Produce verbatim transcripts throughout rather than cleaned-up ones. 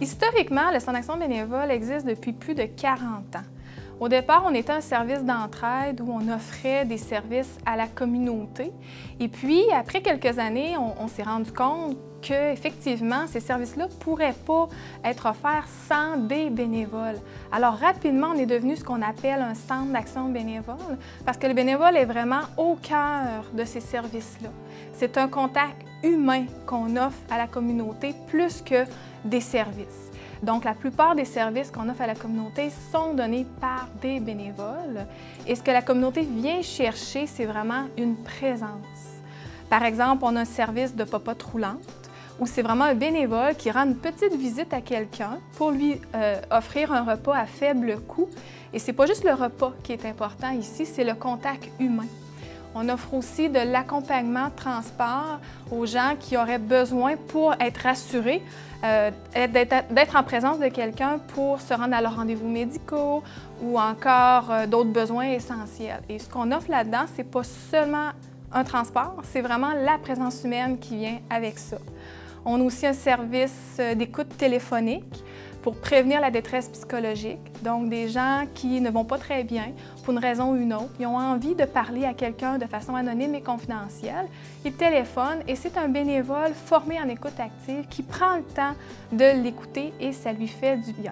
Historiquement, le Centre d'action bénévole existe depuis plus de quarante ans. Au départ, on était un service d'entraide où on offrait des services à la communauté. Et puis, après quelques années, on, on s'est rendu compte qu'effectivement, ces services-là ne pourraient pas être offerts sans des bénévoles. Alors, rapidement, on est devenu ce qu'on appelle un centre d'action bénévole parce que le bénévole est vraiment au cœur de ces services-là. C'est un contact humain qu'on offre à la communauté plus que des services. Donc, la plupart des services qu'on offre à la communauté sont donnés par des bénévoles. Et ce que la communauté vient chercher, c'est vraiment une présence. Par exemple, on a un service de popote roulante où c'est vraiment un bénévole qui rend une petite visite à quelqu'un pour lui euh, offrir un repas à faible coût. Et c'est pas juste le repas qui est important ici, c'est le contact humain. On offre aussi de l'accompagnement de transport aux gens qui auraient besoin pour être rassurés, euh, d'être en présence de quelqu'un pour se rendre à leurs rendez-vous médicaux ou encore euh, d'autres besoins essentiels. Et ce qu'on offre là-dedans, c'est pas seulement un transport, c'est vraiment la présence humaine qui vient avec ça. On a aussi un service d'écoute téléphonique pour prévenir la détresse psychologique. Donc, des gens qui ne vont pas très bien pour une raison ou une autre, ils ont envie de parler à quelqu'un de façon anonyme et confidentielle. Ils téléphonent et c'est un bénévole formé en écoute active qui prend le temps de l'écouter et ça lui fait du bien.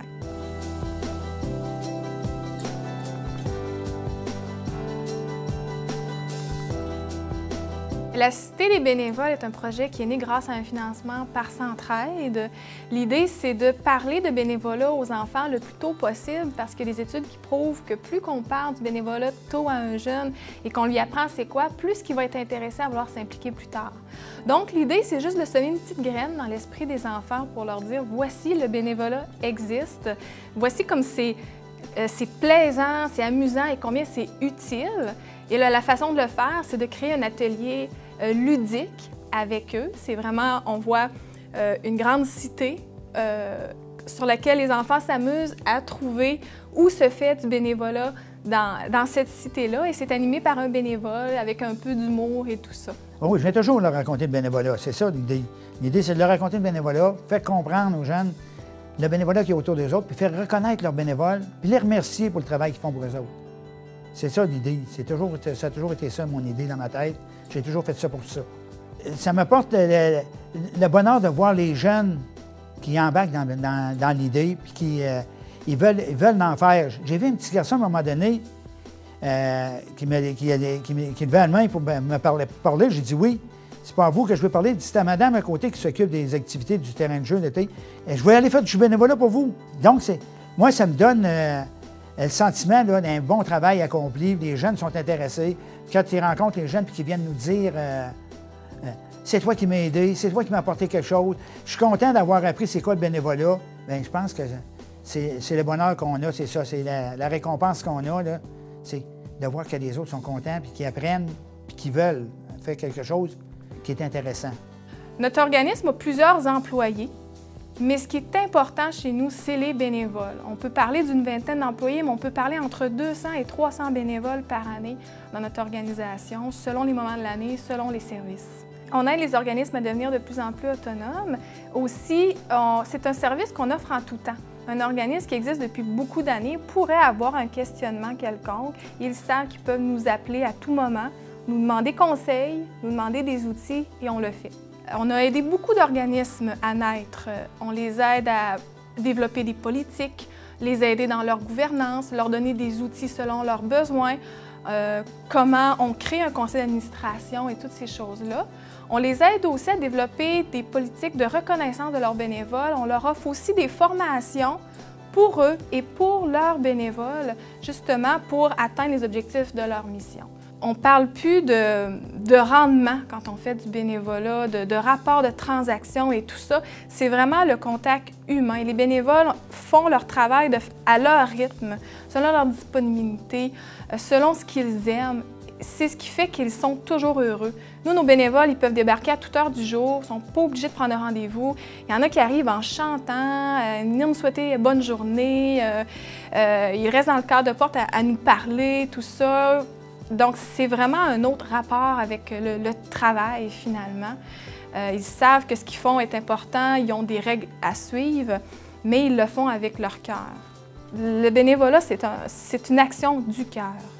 La Cité des bénévoles est un projet qui est né grâce à un financement par Centraide. L'idée, c'est de parler de bénévolat aux enfants le plus tôt possible parce qu'il y a des études qui prouvent que plus qu'on parle du bénévolat tôt à un jeune et qu'on lui apprend c'est quoi, plus il va être intéressé à vouloir s'impliquer plus tard. Donc, l'idée, c'est juste de semer une petite graine dans l'esprit des enfants pour leur dire « voici, le bénévolat existe, voici comme c'est euh, c'est plaisant, c'est amusant et combien c'est utile ». Et là, la façon de le faire, c'est de créer un atelier euh, ludique avec eux. C'est vraiment, on voit euh, une grande cité euh, sur laquelle les enfants s'amusent à trouver où se fait du bénévolat dans, dans cette cité-là. Et c'est animé par un bénévole avec un peu d'humour et tout ça. Oh oui, je vais toujours leur raconter le bénévolat. C'est ça l'idée. L'idée, c'est de leur raconter le bénévolat, faire comprendre aux jeunes le bénévolat qui est autour des autres, puis faire reconnaître leurs bénévoles, puis les remercier pour le travail qu'ils font pour eux autres. C'est ça l'idée. Toujours, ça a toujours été ça, mon idée dans ma tête. J'ai toujours fait ça pour ça. Ça m'apporte le, le, le bonheur de voir les jeunes qui embarquent dans, dans, dans l'idée puis qui euh, ils veulent, ils veulent en faire. J'ai vu un petit garçon à un moment donné euh, qui, me, qui, qui, qui levait la main pour me parler. Pour parler. J'ai dit oui. C'est pas à vous que je veux parler. C'est à madame à côté qui s'occupe des activités du terrain de jeu l'été. Je vais aller faire du bénévolat pour vous. Donc, moi, ça me donne euh, le sentiment d'un bon travail accompli. Les jeunes sont intéressés. Quand ils rencontrent les jeunes et qu'ils viennent nous dire euh, euh, c'est toi qui m'as aidé, c'est toi qui m'as apporté quelque chose, je suis content d'avoir appris c'est quoi le bénévolat. Bien, je pense que c'est le bonheur qu'on a, c'est ça, c'est la, la récompense qu'on a, c'est de voir que les autres sont contents puis qu'ils apprennent puis qu'ils veulent faire quelque chose qui est intéressant. Notre organisme a plusieurs employés. Mais ce qui est important chez nous, c'est les bénévoles. On peut parler d'une vingtaine d'employés, mais on peut parler entre deux cents et trois cents bénévoles par année dans notre organisation, selon les moments de l'année, selon les services. On aide les organismes à devenir de plus en plus autonomes. Aussi, c'est un service qu'on offre en tout temps. Un organisme qui existe depuis beaucoup d'années pourrait avoir un questionnement quelconque. Ils savent qu'ils peuvent nous appeler à tout moment, nous demander conseil, nous demander des outils, et on le fait. On a aidé beaucoup d'organismes à naître. On les aide à développer des politiques, les aider dans leur gouvernance, leur donner des outils selon leurs besoins, euh, comment on crée un conseil d'administration et toutes ces choses-là. On les aide aussi à développer des politiques de reconnaissance de leurs bénévoles. On leur offre aussi des formations pour eux et pour leurs bénévoles, justement pour atteindre les objectifs de leur mission. On ne parle plus de, de rendement quand on fait du bénévolat, de, de rapport de transaction et tout ça. C'est vraiment le contact humain. Les bénévoles font leur travail de, à leur rythme, selon leur disponibilité, selon ce qu'ils aiment. C'est ce qui fait qu'ils sont toujours heureux. Nous, nos bénévoles, ils peuvent débarquer à toute heure du jour, ils ne sont pas obligés de prendre un rendez-vous. Il y en a qui arrivent en chantant, euh, venir nous souhaiter bonne journée, euh, euh, ils restent dans le cadre de porte à, à nous parler, tout ça. Donc, c'est vraiment un autre rapport avec le, le travail, finalement. Euh, ils savent que ce qu'ils font est important, ils ont des règles à suivre. mais ils le font avec leur cœur. Le bénévolat, c'est un, c'est une action du cœur.